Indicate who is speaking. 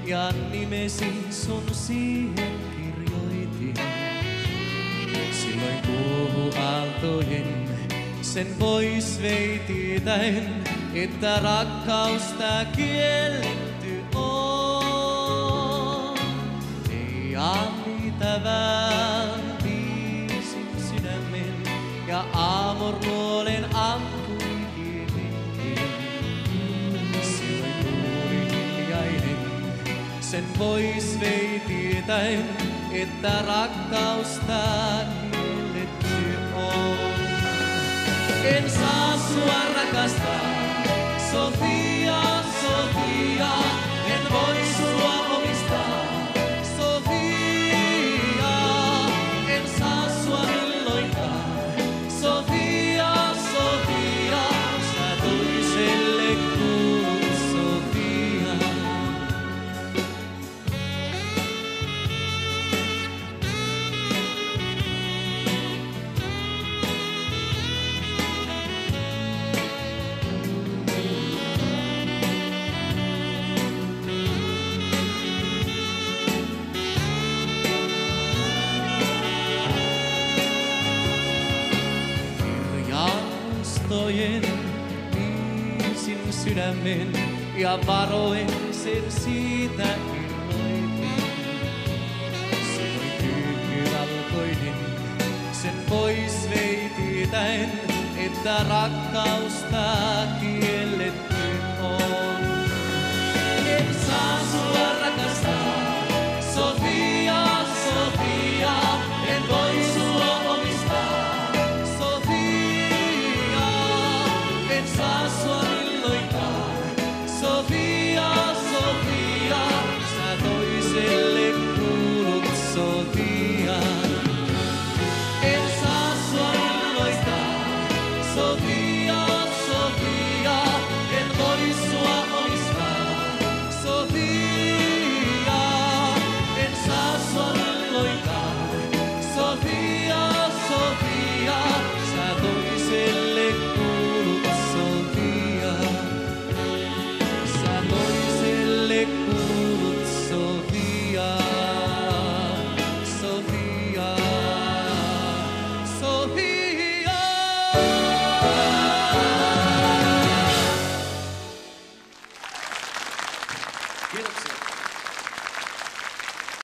Speaker 1: ja nimesi sun siihen kirjoitin. Silloin kuohuaaltojen sen pois veititäin, että rakkaus tää kielletty on. Ei aamitävään piisin sydämen ja aamornuolen ampui hiilinkin. Silloin kuuli hiljainen sen pois veititäin, että rakkaus tää kielletty on. En saa sua rakastaa, Sofia, Sofia, en voi sua omistaa, Sofia, en saa sua milloinkaan, Sofia, Sofia, sä toiselle kuulut, Sofia. Piisin sydämen ja varoen sen siitä irroitin. Silloin kyykky valkoinen sen pois veititäin, että rakkausta kielletty on. En saa sua rakastaa, Sofia, Sofia, en voi sua omistaa, Sofia, en saa sua milloinkaan, Sofia, Sofia, sä toiselle kuulut, Sofia. En saa sua milloinkaan, Sofia, Sofia, en voi sua omistaa, Sofia, en saa sua milloinkaan, Sofia, Sofia, sä toiselle kuulut, Sofia. Sä toiselle kuulut, Sofia, Sofia, Sofia. Kiitoksia.